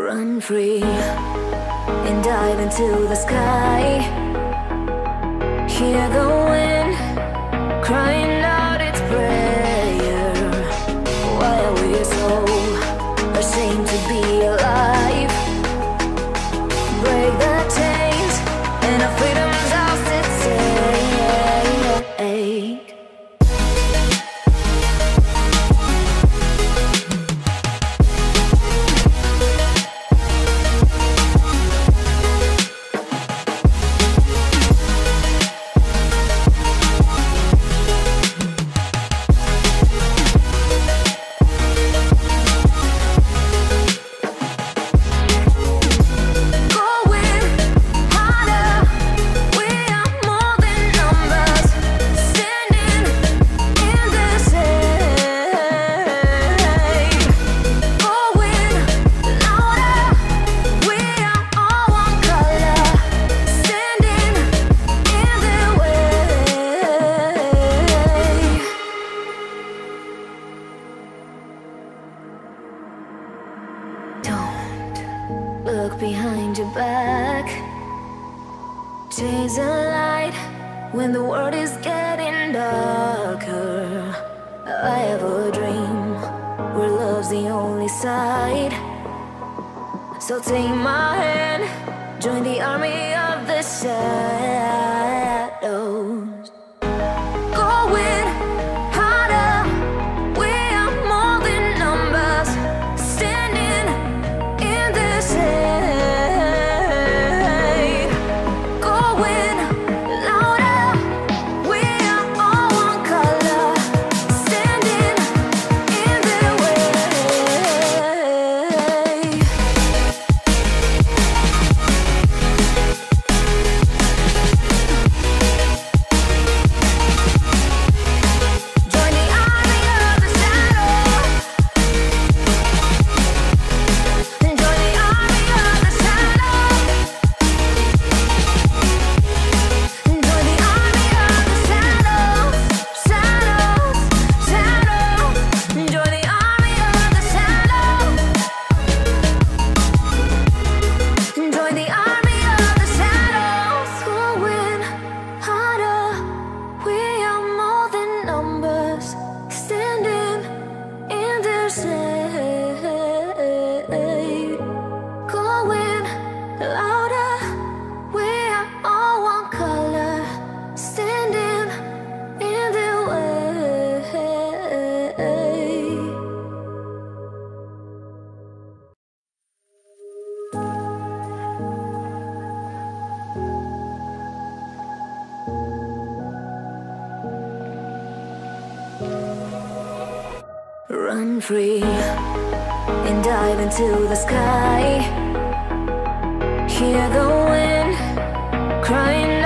Run free and dive into the sky. Hear the wind crying out its prayer. Why are we so ashamed to be alive? Break the chains and our freedom's ours to take. Look behind your back. Chase a light when the world is getting darker. I have a dream where love's the only side. So take my hand, join the army of the shadows. Going harder, we are more than numbers. Standing in this shade. Going louder, we are all one color. Standing in their way. Join the army of the shadow. Join the army of the shadow. Join the army of the shadows, shadows, shadows. Join the army of the shadows. Join the army of the shadows. Going harder, we are more than numbers. Standing in their shade. Going louder, we are all one color. Standing in their way. Run free and dive into the sky. Hear the wind crying